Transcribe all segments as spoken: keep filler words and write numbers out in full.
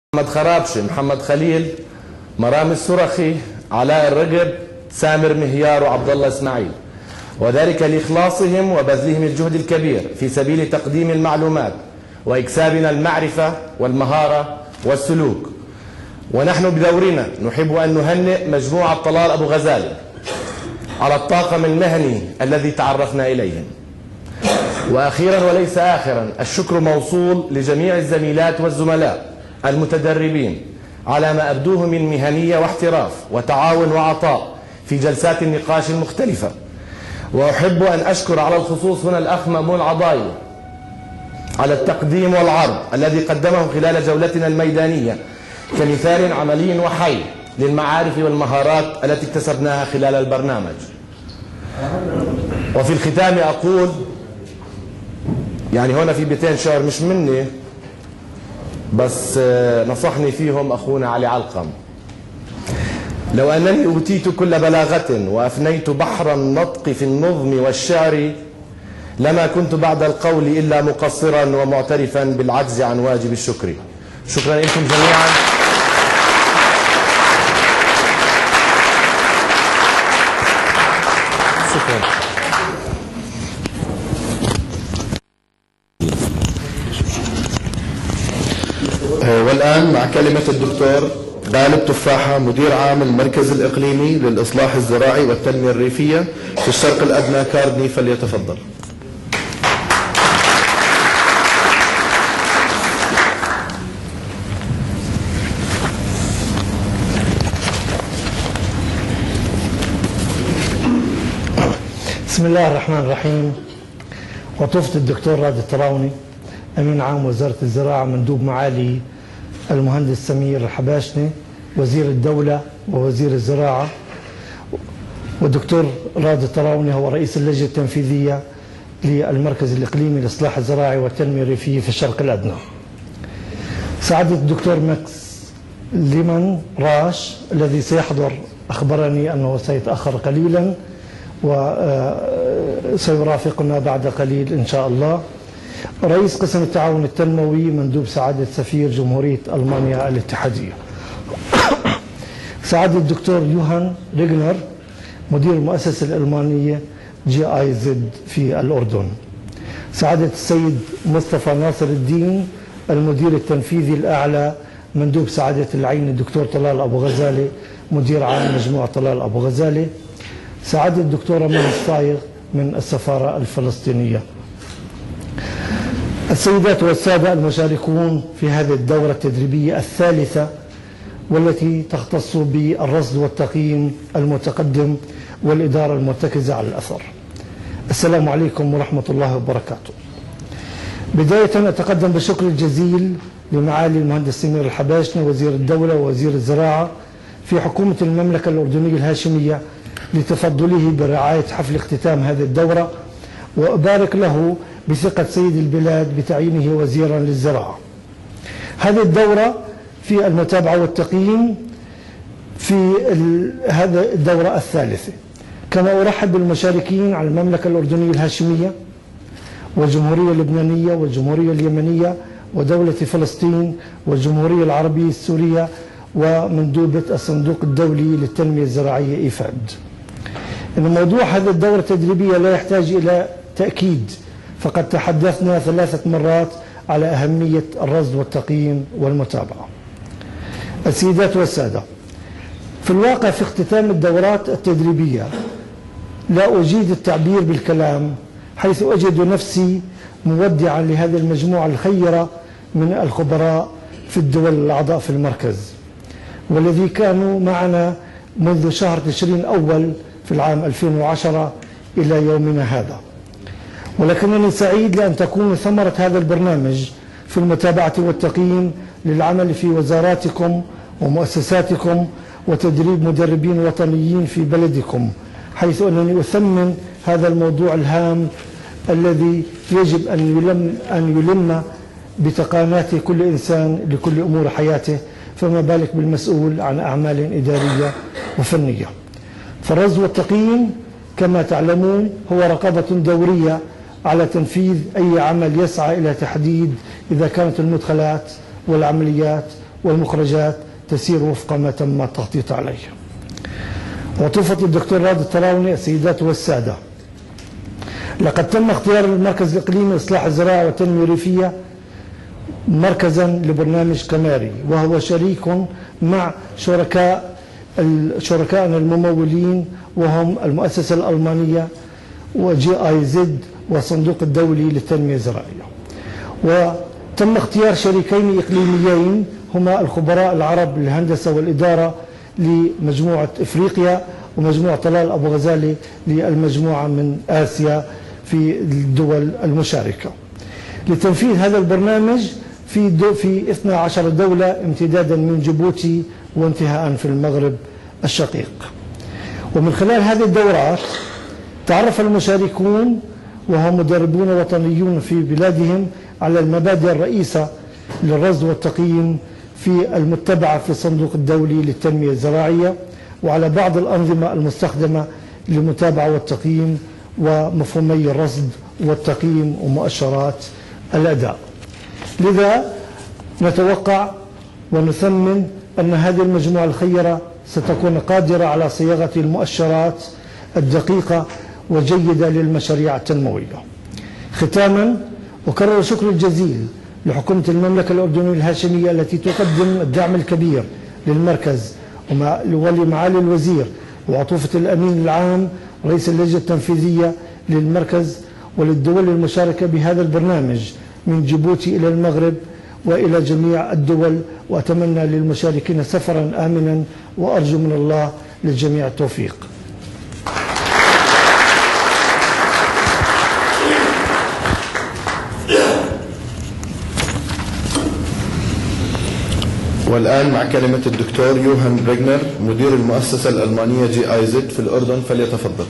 محمد خرابشي، محمد خليل، مرام السرخي، علاء الرقب، سامر مهيار وعبد الله اسماعيل، وذلك لإخلاصهم وبذلهم الجهد الكبير في سبيل تقديم المعلومات وإكسابنا المعرفة والمهارة والسلوك. ونحن بدورنا نحب أن نهنئ مجموعة طلال أبو غزالة على الطاقم المهني الذي تعرفنا إليهم. وأخيرا وليس آخرا، الشكر موصول لجميع الزميلات والزملاء المتدربين على ما أبدوه من مهنية واحتراف وتعاون وعطاء في جلسات النقاش المختلفة. وأحب أن أشكر على الخصوص هنا الأخ مأمون عضايل على التقديم والعرض الذي قدمه خلال جولتنا الميدانية كمثال عملي وحي للمعارف والمهارات التي اكتسبناها خلال البرنامج. وفي الختام أقول، يعني هنا في بيتين شعر مش مني بس نصحني فيهم أخونا علي علقم: لو أنني أوتيت كل بلاغة وأفنيت بحر النطق في النظم والشعر لما كنت بعد القول إلا مقصرا ومعترفا بالعجز عن واجب الشكر. شكرا لكم جميعا. شكرا. والآن مع كلمة الدكتور غالب تفاحة، مدير عام المركز الإقليمي للإصلاح الزراعي والتنمية الريفية في الشرق الأدنى كاردني، فليتفضل. بسم الله الرحمن الرحيم. وطفت الدكتور راد الطراوني، أمين عام وزارة الزراعة، مندوب معالي المهندس سمير الحباشني وزير الدولة ووزير الزراعة، والدكتور راد الطراوني هو رئيس اللجنة التنفيذية للمركز الإقليمي للإصلاح الزراعي والتنمية الريفية في الشرق الأدنى. سعادة الدكتور ماكس ليمان راش الذي سيحضر أخبرني أنه سيتأخر قليلا وسيرافقنا بعد قليل إن شاء الله. رئيس قسم التعاون التنموي، مندوب سعادة سفير جمهورية ألمانيا الاتحادية. سعادة الدكتور يوهان ريغنر، مدير المؤسسة الألمانية جي آي زد في الأردن. سعادة السيد مصطفى ناصر الدين، المدير التنفيذي الأعلى، مندوب سعادة العين الدكتور طلال أبو غزالة، مدير عام مجموعة طلال أبو غزالة. سعادة الدكتورة مها الصايغ من السفارة الفلسطينية. السيدات والسادة المشاركون في هذه الدورة التدريبية الثالثة والتي تختص بالرصد والتقييم المتقدم والإدارة المرتكزة على الأثر، السلام عليكم ورحمة الله وبركاته. بداية أتقدم بالشكر الجزيل لمعالي المهندس سمير الحباشني وزير الدولة ووزير الزراعة في حكومة المملكة الأردنية الهاشمية لتفضله برعاية حفل اختتام هذه الدورة، وأبارك له بثقة سيد البلاد بتعيينه وزيرا للزراعة. هذه الدورة في المتابعة والتقييم في هذا الدورة الثالثة. كما أرحب بالمشاركين على المملكة الأردنية الهاشمية والجمهورية اللبنانية والجمهورية اليمنية ودولة فلسطين والجمهورية العربية السورية ومندوبة الصندوق الدولي للتنمية الزراعية إيفاد. إن موضوع هذه الدورة التدريبية لا يحتاج إلى تأكيد، فقد تحدثنا ثلاثة مرات على أهمية الرصد والتقييم والمتابعة. السيدات والسادة، في الواقع في اختتام الدورات التدريبية لا أجيد التعبير بالكلام، حيث أجد نفسي مودعا لهذه المجموعة الخيرة من الخبراء في الدول الأعضاء في المركز، والذي كانوا معنا منذ شهر تشرين أول في العام ألفين وعشرة إلى يومنا هذا. ولكنني سعيد لأن تكون ثمرة هذا البرنامج في المتابعة والتقييم للعمل في وزاراتكم ومؤسساتكم وتدريب مدربين وطنيين في بلدكم، حيث أنني أثمن هذا الموضوع الهام الذي يجب أن يلم, أن يلم بتقانات كل إنسان لكل أمور حياته، فما بالك بالمسؤول عن أعمال إدارية وفنية. فالرصد والتقييم كما تعلمون هو رقابة دورية على تنفيذ أي عمل يسعى إلى تحديد إذا كانت المدخلات والعمليات والمخرجات تسير وفق ما تم التخطيط عليه. وطوفة الدكتور راد الطلاوني، السيدات والسادة، لقد تم اختيار المركز الإقليمي لإصلاح الزراعة والتنمية الريفية مركزا لبرنامج كماري، وهو شريك مع شركاء شركائنا الممولين وهم المؤسسة الألمانية وجي آي زد والصندوق الدولي للتنمية الزراعية. وتم اختيار شريكين إقليميين هما الخبراء العرب للهندسة والإدارة لمجموعة إفريقيا، ومجموعة طلال أبو غزالة للمجموعة من آسيا في الدول المشاركة، لتنفيذ هذا البرنامج في دو في اثنتي عشرة دولة، امتدادا من جيبوتي وانتهاء في المغرب الشقيق. ومن خلال هذه الدورات تعرف المشاركون وهم مدربون وطنيون في بلادهم على المبادئ الرئيسة للرصد والتقييم في المتبعة في الصندوق الدولي للتنمية الزراعية، وعلى بعض الأنظمة المستخدمة للمتابعة والتقييم ومفهومي الرصد والتقييم ومؤشرات الأداء. لذا نتوقع ونثمن أن هذه المجموعة الخيرة ستكون قادرة على صياغة المؤشرات الدقيقة وجيدة للمشاريع التنموية. ختاما، أكرر شكر الجزيل لحكومة المملكة الأردنية الهاشمية التي تقدم الدعم الكبير للمركز، ولمعالي الوزير وعطوفة الأمين العام رئيس اللجنة التنفيذية للمركز، وللدول المشاركة بهذا البرنامج من جيبوتي إلى المغرب وإلى جميع الدول. وأتمنى للمشاركين سفرا آمنا، وأرجو من الله للجميع التوفيق. والآن مع كلمة الدكتور يوهان بريغنر مدير المؤسسة الألمانية جي آي زد في الأردن، فليتفضل.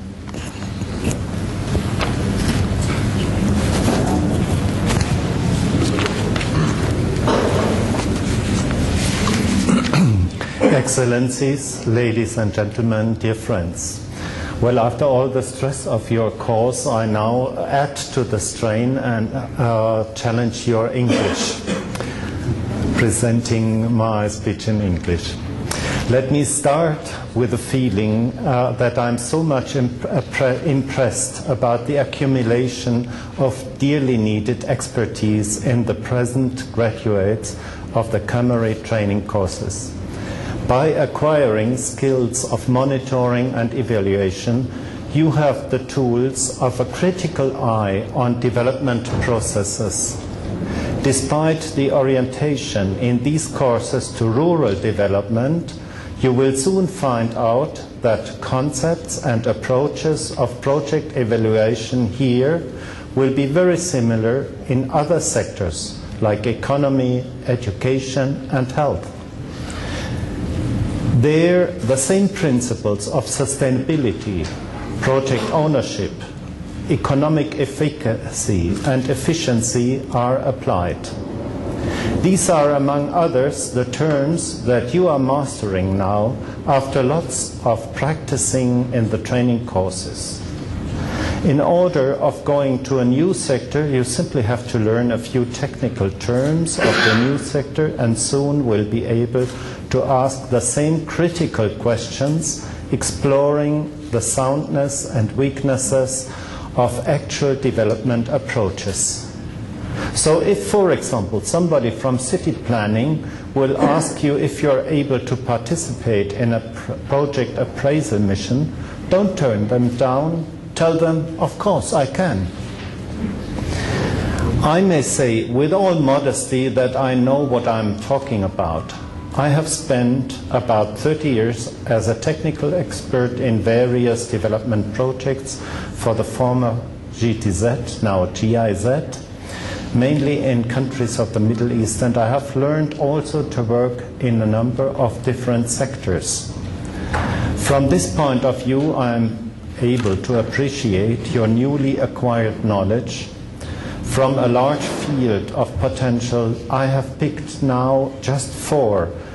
Excellencies, ladies and gentlemen, dear friends. Well, after all the stress of your course, I now add to the strain and uh, challenge your English, presenting my speech in English. Let me start with the feeling uh, that I'm so much imp impressed about the accumulation of dearly needed expertise in the present graduates of the Camari training courses. By acquiring skills of monitoring and evaluation, you have the tools of a critical eye on development processes. Despite the orientation in these courses to rural development, you will soon find out that concepts and approaches of project evaluation here will be very similar in other sectors like economy, education, and health. There, the same principles of sustainability, project ownership, economic efficacy, and efficiency are applied. These are, among others, the terms that you are mastering now after lots of practicing in the training courses. In order of going to a new sector, you simply have to learn a few technical terms of the new sector, and soon will be able to ask the same critical questions, exploring the soundness and weaknesses of actual development approaches. So if, for example, somebody from city planning will ask you if you're able to participate in a pr project appraisal mission, don't turn them down. Tell them, of course, I can. I may say with all modesty that I know what I'm talking about. I have spent about thirty years as a technical expert in various development projects for the former G T Z, now G I Z, mainly in countries of the Middle East, and I have learned also to work in a number of different sectors. From this point of view, I am able to appreciate your newly acquired knowledge. From a large field of potential, I have picked now just four